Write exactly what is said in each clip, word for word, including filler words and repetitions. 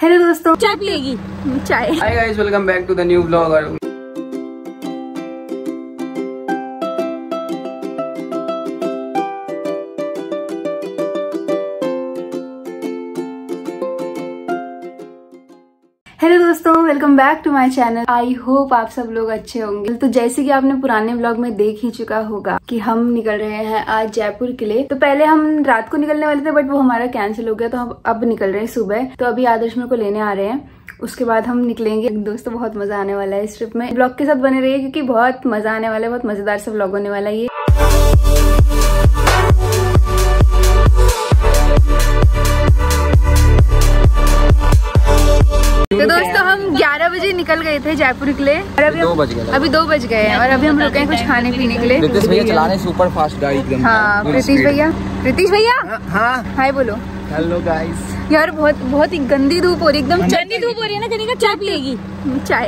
Hello दोस्तों, चाय पिएगी? चाय। Hi guys, welcome back to the new vlog. Hello दोस्तों, welcome back to my channel. I hope आप सब लोग अच्छे होंगे। तो जैसे कि आपने पुराने व्लॉग में देख ही चुका होगा कि हम निकल रहे हैं आज जयपुर के लिए। तो पहले हम रात को निकलने वाले थे बट वो हमारा कैंसिल हो गया, तो हम अब निकल रहे हैं सुबह। तो अभी आदर्श मेरे को लेने आ रहे हैं, उसके बाद हम निकलेंगे। दोस्तों बहुत मजा आने वाला है इस ट्रिप में। ब्लॉग के साथ बने रहिए क्योंकि बहुत मजा आने वाला है, बहुत मजेदार सा व्लॉग होने वाला है ये। तो दोस्तों हम ग्यारह बजे निकल गए थे जयपुर के लिए और अभी दो बज गए अभी दो बज गए हैं और अभी हम रुके हैं कुछ खाने पीने के लिए। प्रीतिश भैया चला रहे हैं सुपर फास्ट गाड़ी एकदम। हाँ प्रीतिश भैया, प्रीतिश भैया हाँ हाय बोलो। Hello guys. यार बहुत बहुत ही गंदी धूप हो रही है, एकदम गंदी धूप हो रही है ना। कनिका चाय पिएगी? चाय।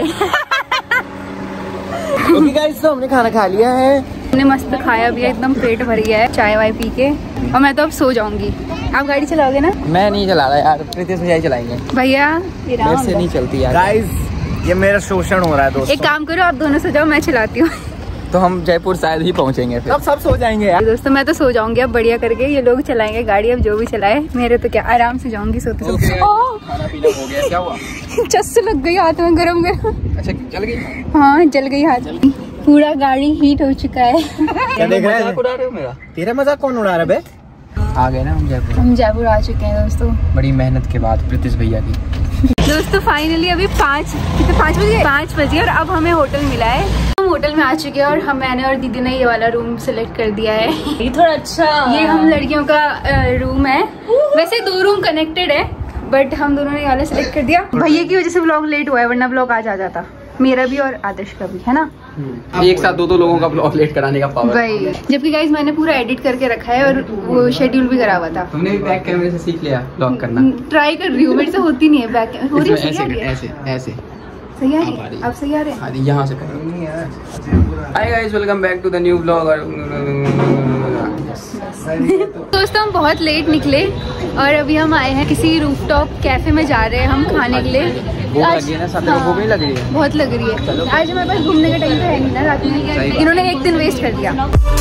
ओके गाइस, तो हमने खाना खा लिया है, हमने मस्त खाया भी है, एकदम पेट भर गया है चाय वाय पी के। और मैं तो अब सो जाऊंगी। आप गाड़ी चलाओगे ना? मैं नहीं चला रहा यार, प्रीतिश भैया ही चलाएंगे। भैया मेरे से नहीं चलती यार। गाइस ये मेरा शोषण हो रहा है दोस्तों। एक काम करो, आप दोनों सो जाओ, मैं चलाती हूँ। तो हम जयपुर शायद ही पहुंचेंगे फिर। अब सब सो जाएंगे यार। दोस्तों मैं तो सो जाऊंगी अब बढ़िया करके। ये लोग चलाएंगे गाड़ी, अब जो भी चलाए। मेरे तो क्या, आराम से जाऊंगी सोते सोते। खाना पीना हो गया, क्या हुआ? चस्स लग गई हाथ में, गरम गरम। अच्छा जल गई? हाँ जल गई हाथ, पूरा गाड़ी हीट हो चुका है। क्या देख रहे हो मेरा? तेरा मजाक कौन उड़ा रहा है बे? आ गए ना हम जयपुर। हम जयपुर आ चुके हैं दोस्तों, बड़ी मेहनत के बाद प्रीतिश भैया की। दोस्तों फाइनली अभी पाँच कितने पाँच बजे पाँच बजे और अब हमें होटल मिला है। हम होटल में आ चुके हैं और हम मैंने और दीदी ने ये वाला रूम सिलेक्ट कर दिया है। ये थोड़ा अच्छा, ये हम लड़कियों का रूम है। वैसे दो रूम कनेक्टेड है बट हम दोनों ने ये वाला सिलेक्ट कर दिया। भैया की वजह से व्लॉग लेट हुआ है, वरना व्लॉग आज आ जाता। मेरा भी और आदर्श का भी, है ना? एक साथ दो दो लोगों का ब्लॉग लेट कराने का पावर। वही, जबकि गाइस मैंने पूरा एडिट करके रखा है और वो शेड्यूल भी करा हुआ था। तुमने भी बैक कैमरे से सीख लिया ब्लॉग करना? ट्राई कर रही हूँ, मेरे से होती नहीं है बैक कैमरे। हो रही है? ऐसे ऐसे ऐसे सही आ रही है? अब सही आ रहे हैं? यहाँ से करो। Hi guys, welcome back to the new vlog. दोस्तों हम बहुत लेट निकले और अभी हम आए हैं किसी रूफटॉप कैफे में जा रहे हैं हम खाने के लिए। आज ना सब लोगों को भूख नहीं लग रही है? बहुत लग रही है। आज हमारे पास घूमने का टाइम तो है नहीं ना रात में। इन्होंने एक दिन वेस्ट कर दिया।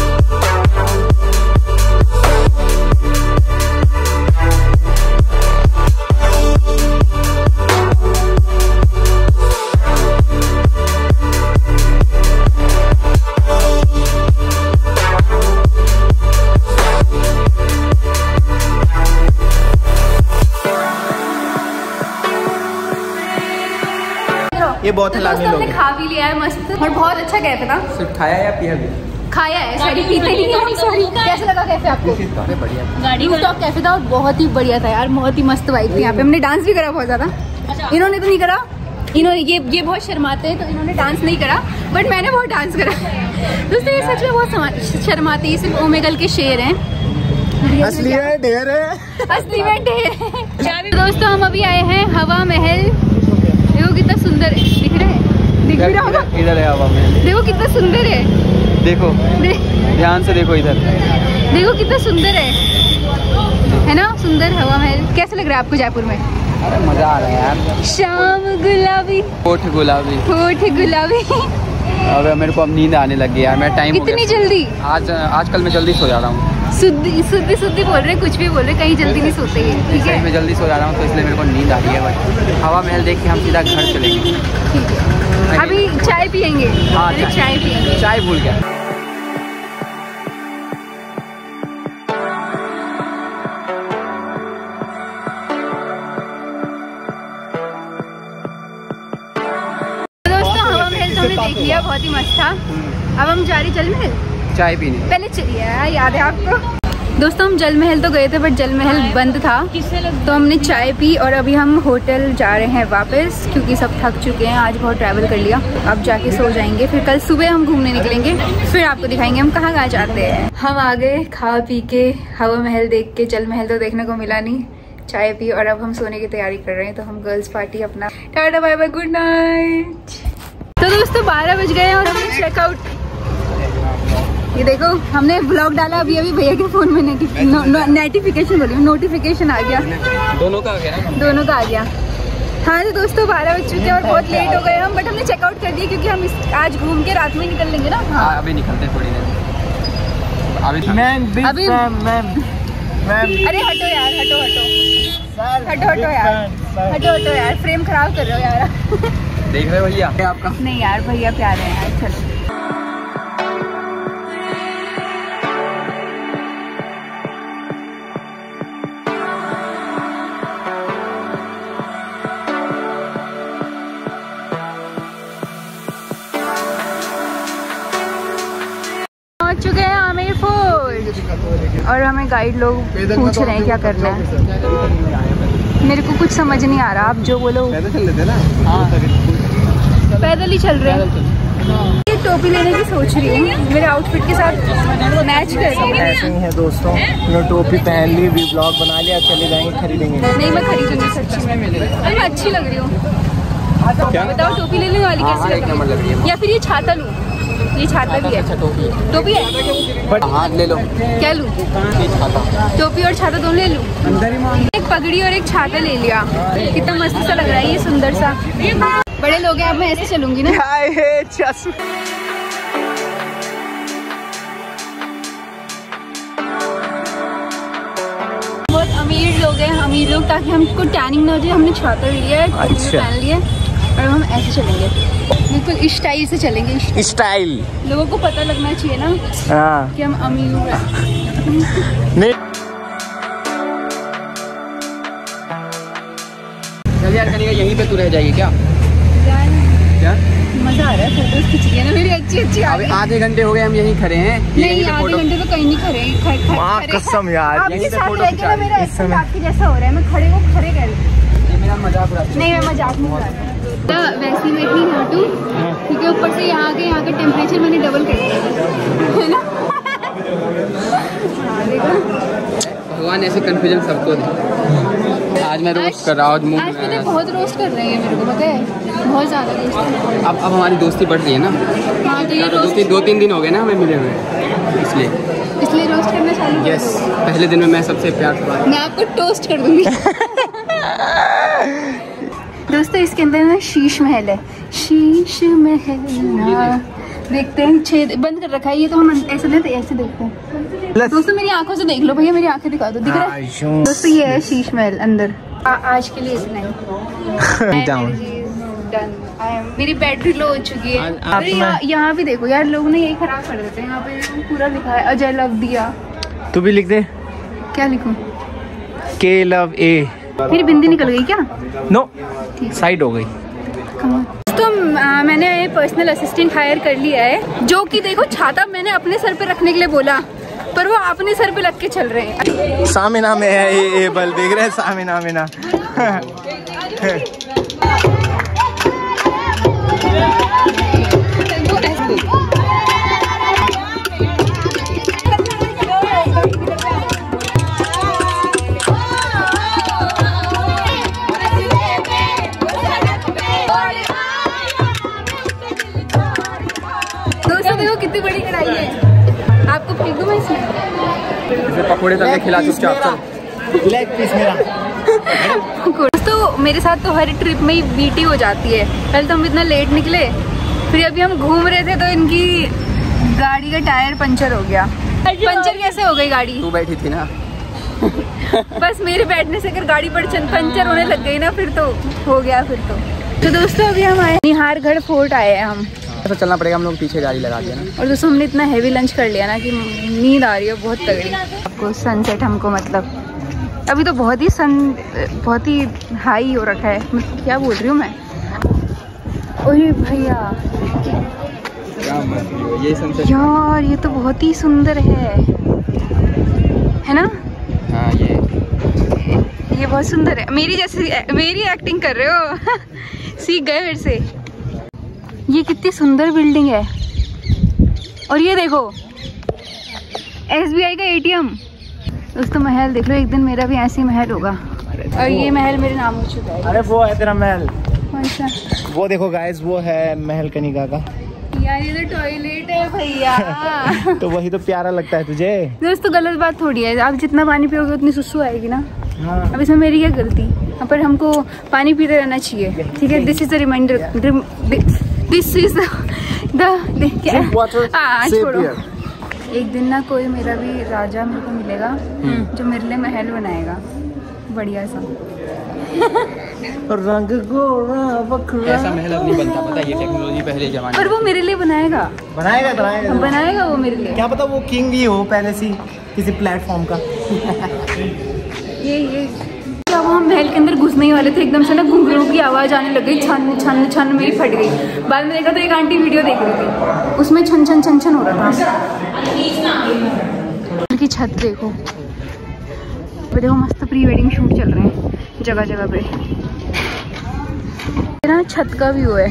ये बहुत हिलाने लोग। खा भी लिया है मस्त और बहुत अच्छा कैफे था। सिर्फ खाया या पिया भी? खाया है, सॉरी पीते नहीं है। सॉरी। कैसा लगा कैफे आपको? बढ़िया। गाड़ी रूफटॉप कैफे था और बहुत ही बढ़िया था यार, बहुत ही मस्त वाइब थी यहाँ पे। हमने डांस भी करा बहुत ज्यादा। इन्होंने तो नहीं करा, इन्होंने ये ये बहुत शर्माते हैं तो इन्होंने डांस नहीं करा, बट मैंने बहुत डांस करा। दोस्तों ये सच में बहुत शर्माते हैं, सिर्फ ओमेगल के शेर हैं। असली में ढेर है, असली में ढेर है। दोस्तों हम अभी आए हैं हवा महल। देखो कितना सुंदर दिख रहा है, दिख भी रहा होगा। इधर है हवा महल, देखो कितना सुंदर है। देखो ध्यान से देखो इधर, देखो कितना सुंदर है, है ना? सुंदर हवा महल। कैसा लग रहा है आपको जयपुर में? अरे मजा आ रहा है यार। शाम गुलाबी, होठ गुलाबी, होठ गुलाबी। अबे मेरे को अब नींद आने लगी यार। मैं टाइम इतनी जल्दी? आज आजकल मैं जल्दी सो जा रहा हूँ। सुद्दी सुद्दी सुद्दी बोल रहे, कुछ भी बोल रहे, कहीं जल्दी नहीं सोते हैं। ठीक है मैं जल्दी सो जा रहा हूँ तो इसलिए मेरे को नींद आ रही है। बट हवा महल देख के हम सीधा घर चलेंगे। ठीक है, अभी चाय पियेंगे। हाँ चाय पियेंगे। चाय भूल गया। दोस्तों हवा महल तो हमने देख लिया, बहुत ही मस्त था। अब हम जा रहे जल महल चाय पीने। पहले चलिए, याद है आपको? दोस्तों हम जल महल तो गए थे बट जल महल बंद था, तो हमने चाय पी और अभी हम होटल जा रहे हैं वापस क्योंकि सब थक चुके हैं। आज बहुत ट्रैवल कर लिया, अब जाके सो जाएंगे। फिर कल सुबह हम घूमने निकलेंगे, फिर आपको दिखाएंगे हम कहाँ कहाँ जाते हैं। हम आ गए खा पी के, हवा महल देख के। जल महल तो देखने को मिला नहीं, चाय पी और अब हम सोने की तैयारी कर रहे हैं। तो हम गर्ल्स पार्टी अपना tata bye bye, good night. तो दोस्तों बारह बज गए और हमने चेकआउट। ये देखो हमने ब्लॉग डाला अभी अभी, भैया के फोन में नोटिफिकेशन बोली नोटिफिकेशन आ गया। दोनों का आ गया ना? दोनों का आ गया। हाँ तो दोस्तों बारह बज चुके हैं और बहुत लेट हो गए हम, बट हमने चेकआउट कर दिया क्योंकि हम इस, आज घूम के रात में निकल लेंगे ना। हाँ अभी निकलते थोड़ी देर अभी अभी अरे हटो यार, हटो हटो हटो हटो यार, हटो हटो यार, फ्रेम खराब कर रहे हो यार। देख रहे हो भैया आपका? नहीं यार भैया प्यारे हैं यार, चलो। पहुंच चुके हैं आमेर फोर्ट और हमें गाइड लोग पूछ रहे हैं क्या करना है। मेरे को कुछ समझ नहीं आ रहा, आप जो बोलो। पैदल चल लेते ना? हाँ पैदल ही चल रहे हैं। ये टोपी लेने की सोच रही हूँ, मेरे आउटफिट के साथ मैच कर रही है। ऐसे ही है दोस्तों, मैं टोपी पहन ली, वी ब्लॉग बना लिया, चले जाएंगे खरीदेंगे। नहीं मैं खरीदूंगी सच्ची में, मैं अच्छी लग रही हूँ। बताओ टोपी लेने वाली कैसी लग रही है? या फिर ये छाता लूँ? ये छाता भी है। अच्छा टोपी टोपी है, बट हाँ ले लो। क्या लूँ? टोपी और छाता दोनों ले लूँ? एक पगड़ी और एक छाता ले लिया। कितना मस्त सा लग रहा है ये, सुंदर सा। बड़े लोग हैं, अब मैं ऐसे चलूंगी ना। बहुत अमीर लोग हैं, अमीर लोग, ताकि हमको टैनिंग ना हो जाए। हमने छाता ले लिया है, पहन लिया और हम ऐसे चलेंगे, बिल्कुल स्टाइल से चलेंगे। स्टाइल लोगों को पता लगना चाहिए ना हाँ। कि हम अमीर हैं। नहीं यार कनिका यहीं पे तू रह जाएगी क्या? क्या मजा आ रहा है, फोटोज खींच रही है ना मेरी अच्छी अच्छी। अभी आधे घंटे हो गए हम यहीं खड़े हैं। नहीं आधे घंटे तो कहीं नहीं खड़े हैं। कसम यार आपके साथ रह के ना मेरा एक्शन आपके जैसा हो रहा है, मैं खड़े को खड़े कर रही हूँ। मेरा मजाक उड़ा नहीं, मैं मजाक नहीं उड़ा रहा। वैसे मैं इतनी नाटू क्योंकि ऊपर से यहाँ के यहाँ का टेम्परेचर मैंने डबल कर दिया है ना। भगवान ऐसे कंफ्यूजन सबको दे। आज मैं रोस्ट कर रहा हूँ, आज मैंने बहुत रोस्ट कर रही है, मेरे को पता है बहुत ज़्यादा रोस्ट। अब अब हमारी दोस्ती बढ़ रही है ना। हाँ तो ये दोस्ती दो तीन दिन हो गए ना हमें मिले हुए, इसलिए इसलिए रोस्ट करना चालू। यस पहले दिन में मैं सबसे प्यार करवा, मैं आपको टोस्ट कर दूंगी। दोस्तों इसके अंदर ना शीश महल है, शीश महल देखते हैं। छेद बंद कर रखा है ये, तो हम ऐसे लेते ऐसे देखते हैं। दोस्तों मेरी आंखों से देख लो भैया, मेरी आंखें दिखा दो, दिख रहा है? दोस्तों ये है शीश महल अंदर। आ, आज के लिए इतना ही। मेरी बैटरी लो हो चुकी है। अरे यहाँ यहाँ भी देखो यार, लोग ने यही खराब कर देते हैं। यहाँ पे पूरा लिखा है अजय लव दिया। तू भी लिख दे। क्या लिखूं? के लव ए। मेरी बिंदी निकल गई क्या? नो साइड हो गई। तो मैंने पर्सनल असिस्टेंट हायर कर लिया है, जो कि देखो छाता मैंने अपने सर पे रखने के लिए बोला, पर वो अपने सर पे लग के चल रहे हैं। सामिना में है ये, ये बल देख रहे हैं सामिना में ना। दोस्तों देखो कितनी बड़ी कढ़ाई है, आपको फेंकूं मैं इसमें? पकोड़े तक खिला चुपचाप चल। लेग पीस मेरा। दोस्तों मेरे साथ तो हर ट्रिप में ही बीटी हो जाती है। कल तो हम इतना लेट निकले, फिर अभी हम घूम रहे थे तो इनकी गाड़ी का टायर पंचर हो गया। पंचर कैसे हो गई गाड़ी? तू बैठी थी ना। बस मेरे बैठने से अगर गाड़ी पर पंचर होने लग गई ना, फिर तो हो गया फिर तो। तो दोस्तों अभी हम आए निहारगढ़ फोर्ट आए हैं हम। तो चलना पड़ेगा, हम लोग पीछे गाड़ी लगा दिया ना। और दोस्तों हमने इतना हैवी लंच कर लिया ना कि नींद आ रही है बहुत तगड़ी। आपको सनसेट हमको मतलब अभी तो बहुत ही सन बहुत ही हाई हो रखा है, मतलब क्या बोल रही हूँ मैं। ओए भैया ये सनसेट यार, ये तो बहुत ही सुंदर है, है ना? हाँ ये ये बहुत सुंदर है। मेरी जैसे मेरी एक्टिंग कर रहे हो। सीख गए मेरे से। ये कितनी सुंदर बिल्डिंग है, और ये देखो एस बी आई का ए टी एम। दोस्तों महल देख लो, एक दिन मेरा भी ऐसे ही महल होगा। और ये महल मेरे नाम हो चुका है। अरे वो है तेरा महल। कौन सा? वो देखो गाइस, वो है महल कनिका का। यार ये तो टॉयलेट है भैया। तो वही तो प्यारा लगता है तुझे। दोस्तों गलत बात थोड़ी है, आप जितना पानी पियोगे उतनी सुसु आएगी ना। हाँ। अब इसमें मेरी क्या गलती, पर हमको पानी पीते रहना चाहिए, ठीक है। This is the reminder, this is the छोड़ो। एक दिन ना कोई मेरा भी राजा मेरे को मिलेगा जो मेरे लिए महल बनाएगा बढ़िया सा। रंग गोरा ऐसा महल अब नहीं बनता, पता है, ये टेक्नोलॉजी पहले जमाने। पर वो मेरे लिए बनाएगा बनाएगा बनाएगा बनाएगा वो मेरे लिए। क्या पता वो किंग ही हो पहले से किसी प्लेटफॉर्म का। ये ये क्या वो हम महल के अंदर घुसने ही वाले थे, एकदम से ना घुंघरू की आवाज़ आने लग गई, छन छन छन, मेरी फट गई। बाद में देखा तो एक आंटी वीडियो देख रही थी, उसमें छन छन छन छन हो रहा था। की छत देखो, देखो मस्त प्री वेडिंग शूट चल रहे हैं जगह जगह पे। ना छत का व्यू है,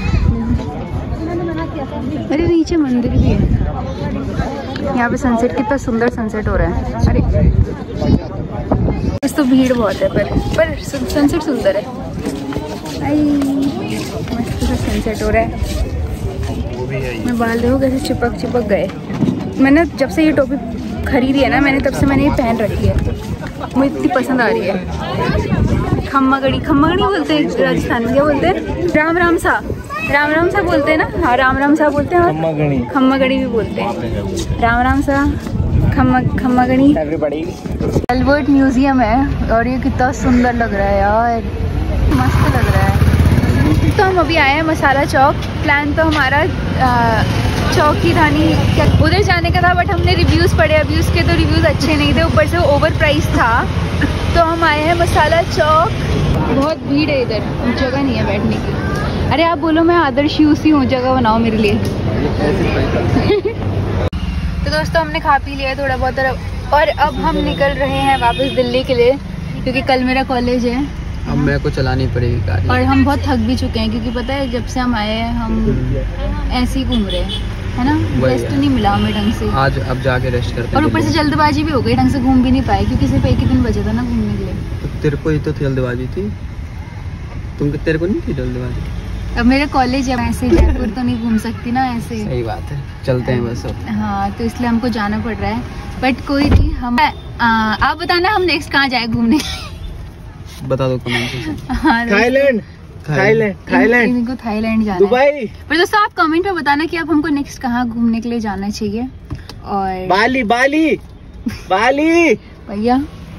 अरे नीचे मंदिर भी है। यहाँ पे सनसेट, कितना सुंदर सनसेट हो रहा है। अरे इस तो भीड़ बहुत है, पर पर सनसेट सुंदर है। आई मस्त सा सनसेट हो रहा है। मैं बाल देखो कैसे चिपक चिपक गए। मैंने जब से ये टोपी खरीदी है ना मैंने, तब से मैंने ये पहन रखी है, मुझे इतनी पसंद आ रही है। खम्मा गड़ी, खम्मा गड़ी बोलते हैं राजस्थान में, क्या बोलते हैं? राम राम सा, राम राम सा बोलते हैं ना। हाँ राम राम सा बोलते हैं, और खम्मा गड़ी भी बोलते हैं। राम राम सा, खम्मा खम्मा गड़ी। अल्बर्ट म्यूजियम है और ये कितना सुंदर लग रहा है यार, मस्त लग रहा है। तो हम अभी आए हैं मसाला चौक। प्लान तो हमारा आ, चौक की धानी क्या उधर जाने का था, बट हमने रिव्यूज़ पढ़े, अभी उसके तो रिव्यूज़ अच्छे नहीं थे, ऊपर से ओवर प्राइस था। तो हम आए हैं मसाला चौक। बहुत भीड़ है इधर, जगह नहीं है बैठने की। अरे आप बोलो मैं आदर्श यूसी हूँ, जगह बनाओ मेरे लिए। तो दोस्तों हमने खा पी लिया थोड़ा बहुत, और अब हम निकल रहे हैं वापस दिल्ली के लिए, क्योंकि कल मेरा कॉलेज है। अब मेरे को चलानी पड़ेगी गाड़ी, और हम बहुत थक भी चुके हैं, क्योंकि पता है जब से हम आए हैं हम ऐसे ही घूम रहे हैं, है ना, रेस्ट नहीं मिला हमें ढंग से। आज अब जाके रेस्ट करते हैं। और ऊपर से जल्दबाजी भी हो गई, ढंग से घूम भी नहीं पाए, क्योंकि सिर्फ एक ही दिन बचा था ना घूमने के लिए। तो तेरे को ही तो जल्दबाजी थी, तुम तेरे को नहीं थी जल्दबाजी? अब मेरा कॉलेज है, ऐसे जयपुर तो नहीं घूम सकती ना ऐसे। सही बात है, चलते हैं बस अब। हाँ तो इसलिए हमको जाना पड़ रहा है, बट कोई नहीं। हम आ, आप बताना हम नेक्स्ट कहाँ जाए घूमने। बता दो कमेंट में। थाईलैंड थाईलैंड थाईलैंड इनको थाईलैंड जाना है। दुबई। पर दोस्तों आप कमेंट में बताना कि आप हमको नेक्स्ट कहाँ घूमने के लिए जाना चाहिए। और बाली बाली बाली भैया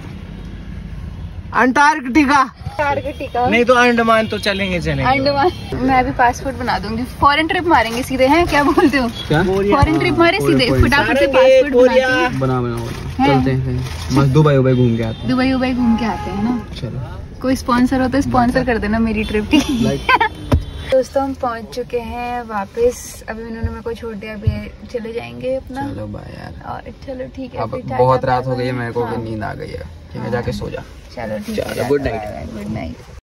अंटार्कटिका अंटार्कटिका नहीं तो अंडमान तो चलेंगे चलेंगे अंडमान। मैं भी पासपोर्ट बना दूंगी, फॉरेन ट्रिप मारेंगे सीधे। हैं क्या बोलते हो? क्या फॉरेन ट्रिप मारे सीधे, फटाफट से पासपोर्ट बना बना चलते हैं, मस्त दुबई उबई घूम के आते हैं। दुबई उबई घूम के आते हैं ना। चलो कोई स्पॉन्सर हो तो स्पॉन्सर कर देना मेरी ट्रिप की। दोस्तों हम पहुंच चुके हैं वापस, अभी उन्होंने मेरे को छोड़ दिया, अभी चले जाएंगे अपना। चलो बाय यार। और चलो ठीक है, अब बहुत रात हो गई है, मेरे को नींद आ गई है, ठीक है जाके सो जा। चलो ठीक है, गुड नाइट। Good night.